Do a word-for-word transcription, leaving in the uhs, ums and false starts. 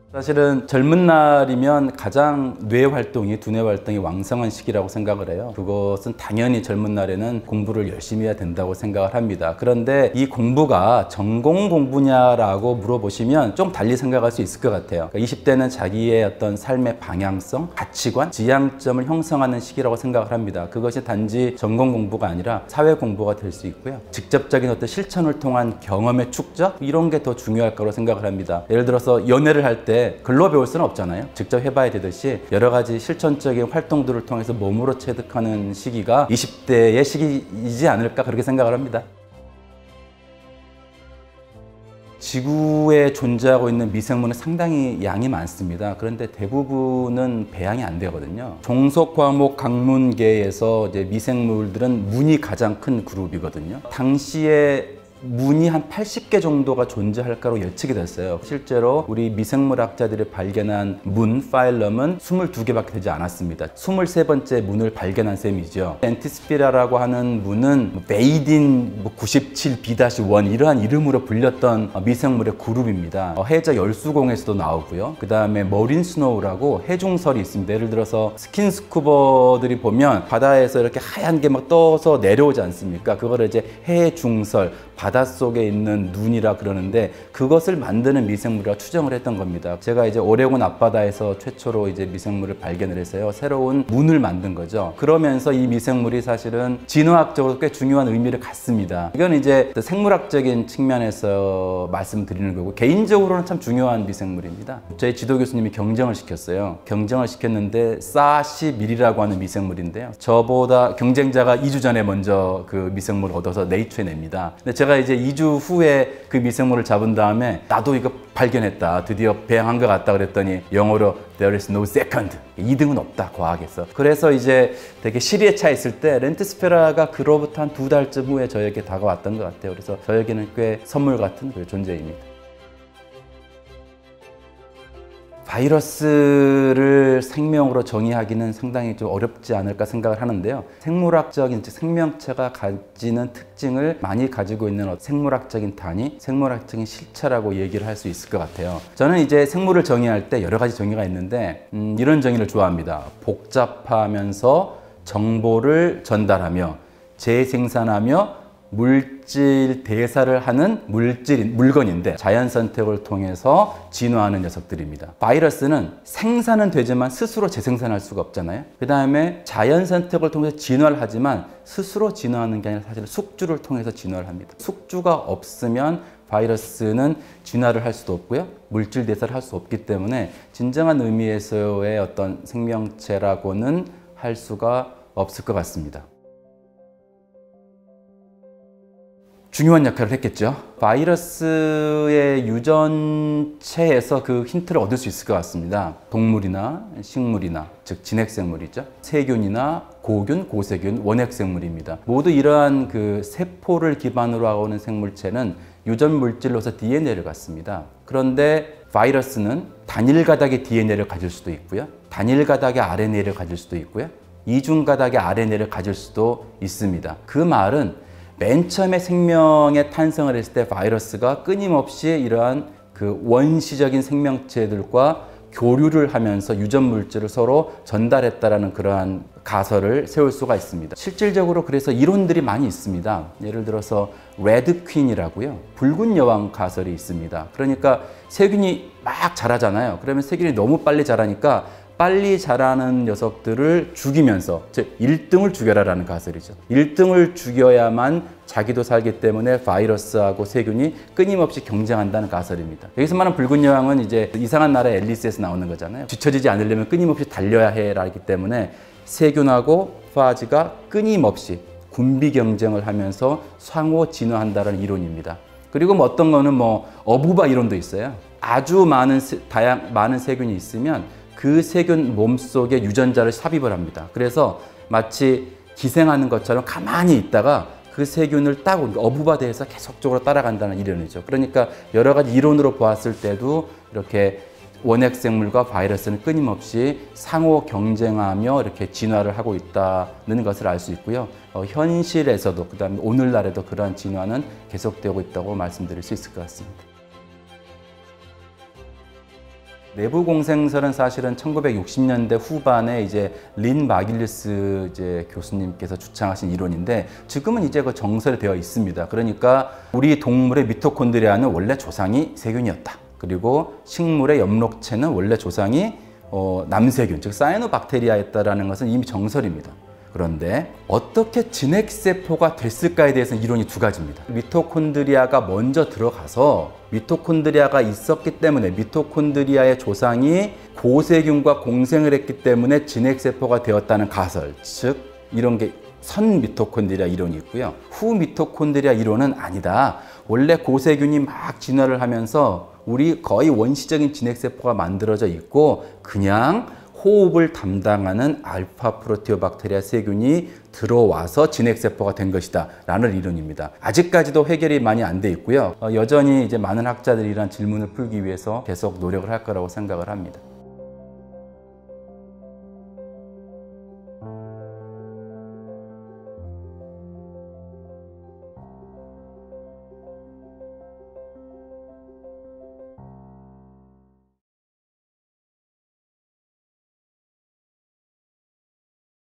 사실은 젊은 날이면 가장 뇌 활동이, 두뇌 활동이 왕성한 시기라고 생각을 해요. 그것은 당연히 젊은 날에는 공부를 열심히 해야 된다고 생각을 합니다. 그런데 이 공부가 전공 공부냐라고 물어보시면 좀 달리 생각할 수 있을 것 같아요. 그러니까 이십 대는 자기의 어떤 삶의 방향성, 가치관, 지향점을 형성하는 시기라고 생각을 합니다. 그것이 단지 전공 공부가 아니라 사회 공부가 될 수 있고요. 직접적인 어떤 실천을 통한 경험의 축적, 이런 게 더 중요할 거라고 생각을 합니다. 예를 들어서 연애를 할 때 글로 배울 수는 없잖아요. 직접 해봐야 되듯이 여러 가지 실천적인 활동들을 통해서 몸으로 체득하는 시기가 이십 대의 시기이지 않을까, 그렇게 생각을 합니다. 지구에 존재하고 있는 미생물은 상당히 양이 많습니다. 그런데 대부분은 배양이 안 되거든요. 종속 과목 강문계에서 이제 미생물들은 문이 가장 큰 그룹이거든요. 당시에 문이 한 팔십 개 정도가 존재할 거라고 예측이 됐어요. 실제로 우리 미생물학자들이 발견한 문, 파일럼은 이십이 개밖에 되지 않았습니다. 이십삼 번째 문을 발견한 셈이죠. 엔티스피라라고 하는 문은 메이딘 구십칠 비 일 이러한 이름으로 불렸던 미생물의 그룹입니다. 해저 열수공에서도 나오고요. 그 다음에 머린 스노우라고 해중설이 있습니다. 예를 들어서 스킨스쿠버들이 보면 바다에서 이렇게 하얀 게 막 떠서 내려오지 않습니까? 그거를 이제 해중설, 바닷속에 있는 눈이라 그러는데, 그것을 만드는 미생물이라 추정을 했던 겁니다. 제가 이제 오레곤 앞바다에서 최초로 이제 미생물을 발견을 해서요, 새로운 문을 만든 거죠. 그러면서 이 미생물이 사실은 진화학적으로 꽤 중요한 의미를 갖습니다. 이건 이제 생물학적인 측면에서 말씀드리는 거고, 개인적으로는 참 중요한 미생물입니다. 저희 지도 교수님이 경쟁을 시켰어요. 경쟁을 시켰는데 사십일이라고 하는 미생물인데요, 저보다 경쟁자가 이 주 전에 먼저 그 미생물을 얻어서 네이처에 냅니다. 근데 제가 이제 이 주 후에 그 미생물을 잡은 다음에 나도 이거 발견했다, 드디어 배양한 것 같다 그랬더니 영어로 There is no second, 이 등은 없다, 과학에서. 그래서 이제 되게 시리에 차 있을 때 렌트스페라가 그로부터 한 두 달쯤 후에 저에게 다가왔던 것 같아요. 그래서 저에게는 꽤 선물 같은 그 존재입니다. 바이러스를 생명으로 정의하기는 상당히 좀 어렵지 않을까 생각을 하는데요. 생물학적인 생명체가 가지는 특징을 많이 가지고 있는 생물학적인 단위, 생물학적인 실체라고 얘기를 할 수 있을 것 같아요. 저는 이제 생물을 정의할 때 여러 가지 정의가 있는데 음, 이런 정의를 좋아합니다. 복잡하면서 정보를 전달하며 재생산하며 물질 대사를 하는 물질, 물건인데 자연 선택을 통해서 진화하는 녀석들입니다. 바이러스는 생산은 되지만 스스로 재생산할 수가 없잖아요. 그 다음에 자연 선택을 통해서 진화를 하지만 스스로 진화하는 게 아니라 사실 숙주를 통해서 진화를 합니다. 숙주가 없으면 바이러스는 진화를 할 수도 없고요, 물질 대사를 할 수 없기 때문에 진정한 의미에서의 어떤 생명체라고는 할 수가 없을 것 같습니다. 중요한 역할을 했겠죠. 바이러스의 유전체에서 그 힌트를 얻을 수 있을 것 같습니다. 동물이나 식물이나, 즉 진핵생물이죠. 세균이나 고균, 고세균, 원핵생물입니다. 모두 이러한 그 세포를 기반으로 하고 있는 생물체는 유전 물질로서 디엔에이를 갖습니다. 그런데 바이러스는 단일 가닥의 디엔에이를 가질 수도 있고요, 단일 가닥의 알엔에이를 가질 수도 있고요, 이중 가닥의 알엔에이를 가질 수도 있습니다. 그 말은 맨 처음에 생명의 탄생을 했을 때 바이러스가 끊임없이 이러한 그 원시적인 생명체들과 교류를 하면서 유전 물질을 서로 전달했다라는 그러한 가설을 세울 수가 있습니다. 실질적으로 그래서 이론들이 많이 있습니다. 예를 들어서 레드 퀸이라고요, 붉은 여왕 가설이 있습니다. 그러니까 세균이 막 자라잖아요. 그러면 세균이 너무 빨리 자라니까 빨리 자라는 녀석들을 죽이면서, 즉 일 등을 죽여라라는 가설이죠. 일 등을 죽여야만 자기도 살기 때문에 바이러스하고 세균이 끊임없이 경쟁한다는 가설입니다. 여기서 말하는 붉은 여왕은 이제 이상한 나라 앨리스에서 나오는 거잖아요. 뒤처지지 않으려면 끊임없이 달려야 해라기 때문에 세균하고 파지가 끊임없이 군비 경쟁을 하면서 상호 진화한다는 이론입니다. 그리고 뭐 어떤 거는 뭐 어부바 이론도 있어요. 아주 많은 다양 많은 세균이 있으면 그 세균 몸속에 유전자를 삽입을 합니다. 그래서 마치 기생하는 것처럼 가만히 있다가 그 세균을 따고 어부바대에서 계속적으로 따라간다는 이론이죠. 그러니까 여러 가지 이론으로 보았을 때도 이렇게 원핵생물과 바이러스는 끊임없이 상호 경쟁하며 이렇게 진화를 하고 있다는 것을 알 수 있고요. 어, 현실에서도 그다음에 오늘날에도 그러한 진화는 계속되고 있다고 말씀드릴 수 있을 것 같습니다. 내부 공생설은 사실은 천구백육십 년대 후반에 이제 린 마길리스 이제 교수님께서 주창하신 이론인데 지금은 이제 그 정설되어 있습니다. 그러니까 우리 동물의 미토콘드리아는 원래 조상이 세균이었다. 그리고 식물의 엽록체는 원래 조상이 어, 남세균, 즉 사이노박테리아였다라는 것은 이미 정설입니다. 그런데 어떻게 진핵세포가 됐을까에 대해서는 이론이 두 가지입니다. 미토콘드리아가 먼저 들어가서 미토콘드리아가 있었기 때문에 미토콘드리아의 조상이 고세균과 공생을 했기 때문에 진핵세포가 되었다는 가설, 즉 이런 게 선 미토콘드리아 이론이 있고요. 후 미토콘드리아 이론은 아니다. 원래 고세균이 막 진화를 하면서 우리 거의 원시적인 진핵세포가 만들어져 있고 그냥 호흡을 담당하는 알파 프로티오박테리아 세균이 들어와서 진핵세포가 된 것이다 라는 이론입니다. 아직까지도 해결이 많이 안 돼 있고요. 어, 여전히 이제 많은 학자들이 이런 질문을 풀기 위해서 계속 노력을 할 거라고 생각을 합니다.